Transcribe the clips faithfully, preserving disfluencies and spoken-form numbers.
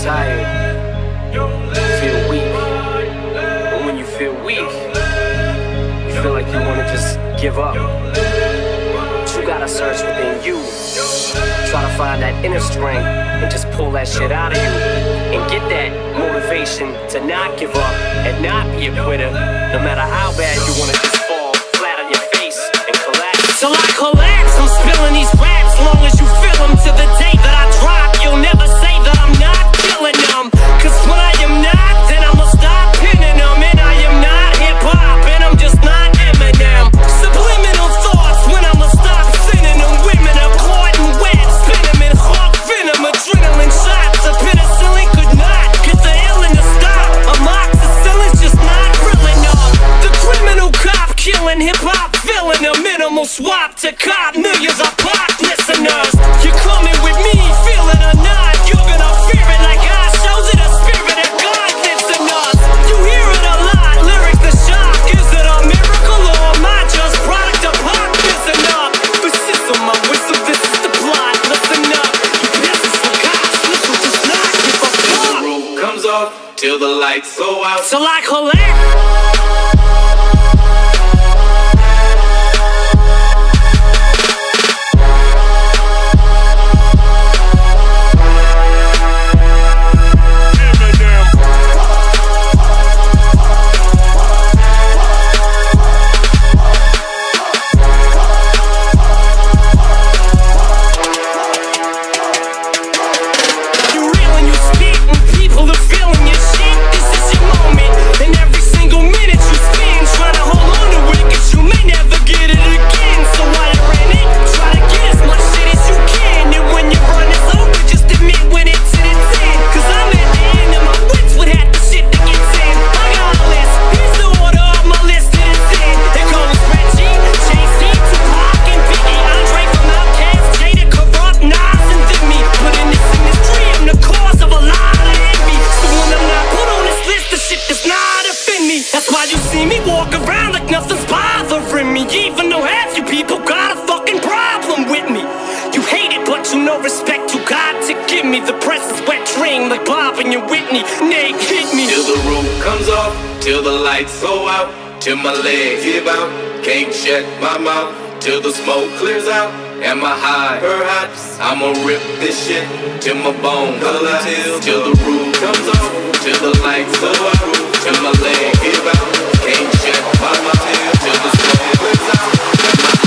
tired, you feel weak. But when you feel weak, you feel like you want to just give up. But you gotta search within you. Try to find that inner strength and just pull that shit out of you. And get that motivation to not give up and not be a quitter. No matter how bad you want to just fall flat on your face and collapse. Till I collapse, I'm spilling these raps. Long as you feel them to the day that I drop, you'll never say that I'm not killing them. Cause when I am not, then I'ma stop pinning them. And I am not hip-hop, and I'm just not Eminem. Subliminal thoughts when I'ma stop sending them. Women are caught in web, spin them in hawk venom. Adrenaline shots, a penicillin could not get the illin to stop. Amoxicillin's just not real enough. The criminal cop killing hip-hop villain. A minimal swap to cop millions of pop listeners. You're coming with me, feel it or not. You're gonna fear it like I shows it. A spirit of God lives in us. You hear it a lot, lyric the shock. Is it a miracle or am I just product of pop? Listen up, this is on my whistle, this is the plot. Listen up, you peasants for cops. Listen, just not give a fuck. The roof comes off till the lights go out. Till I collapse. That's why you see me walk around like nothing's bothering me. Even though half you people got a fucking problem with me. You hate it, but you know respect you got to give me. The press is wet dream like Bob and your Whitney. Nate, hit me. Till the roof comes off, till the lights go out, till my legs give out, can't shut my mouth, till the smoke clears out. Am I high? Perhaps I'ma rip this shit till my bones collapse. Till, till the roof comes off, till the lights go out, till my legs give out, can't shut my mouth, till the smoke clears out. Am I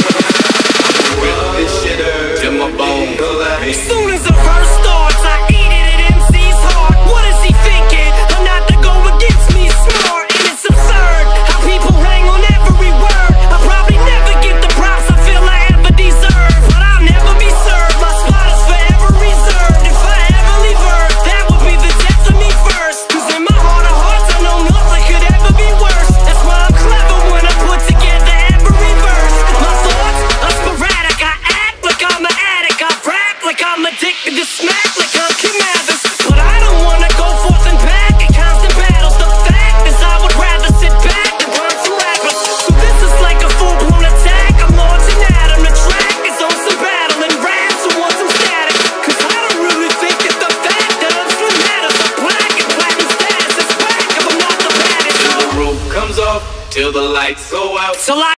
high? I'ma rip this shit till my bones collapse. As soon as the verse starts, I eat it at M C's heart. What is he thinking? I'm not to go against me, smart, and it's absurd how people hang on every word. I probably never get the props I feel I ever deserve, but I'll never be served. My spot is forever reserved. If I ever leave Earth, that would be the death of me first. Cause in my heart of hearts, I know nothing could ever be worse. That's why I'm clever when I put together every verse. My thoughts are sporadic. I act like I'm an addict. I rap like I'm addicted to smack, like I'm Kim Mathers. But I don't wanna go forth and back in constant battles. The fact is I would rather sit back than burn some rappers. So this is like a full-blown attack. I'm launching at 'em. The track is on some battle and raps who want some static. Cause I don't really think that the fact that I'm slim matters. The black and platinum status is whack if I'm not the baddest. Till the roof comes off, till the lights go out. Till I